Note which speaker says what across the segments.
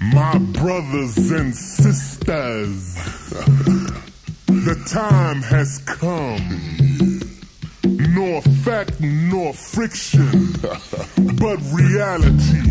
Speaker 1: My brothers and sisters, the time has come. Nor fact nor friction, but reality.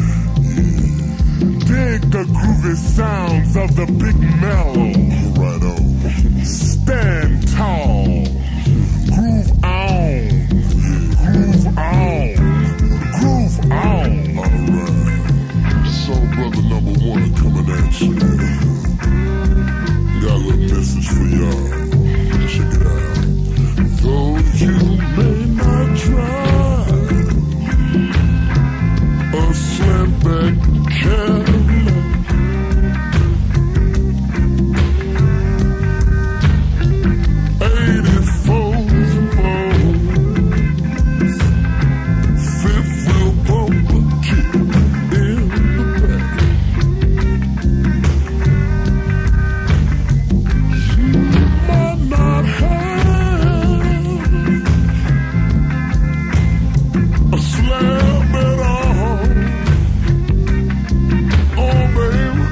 Speaker 1: Dig the groovy sounds of the big mellow. Right on. Stand tall. Groove on. Groove on. Groove on. Alright. Soul Brother #1 coming at you. Got a little message for y'all. Check it out. Though you may not drive a slam-back Cadillac, 84s and 4s, fifth wheel bumper kick in the back. You might not have a slab at all, oh baby,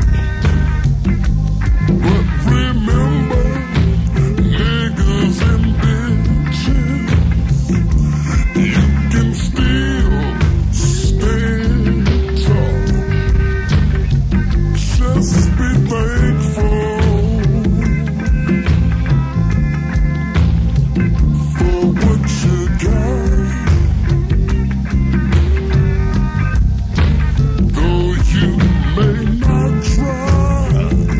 Speaker 1: but remember, niggas and bitches, you can still stand tall. Just be thankful for what you got. Though you may not drive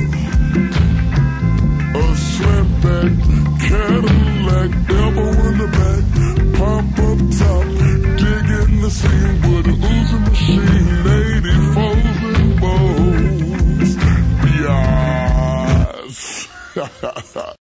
Speaker 1: a slam-back Cadillac, elbow in the back, pump up top, dig in the scene with a Uzi machine, 84s and bows. Yes.